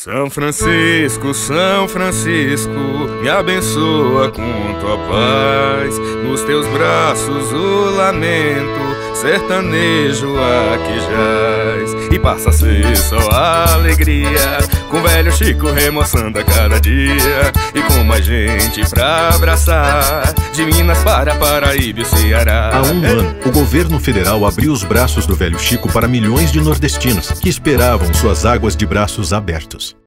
São Francisco, me abençoa com tua paz. Nos teus braços o lamento sertanejo aqui jaz. E passa a ser só alegria, com velho Chico remoçando a cada dia. E com mais gente pra abraçar, de Minas para Paraíba e Ceará. Há um ano, o governo federal abriu os braços do velho Chico para milhões de nordestinos que esperavam suas águas de braços abertos.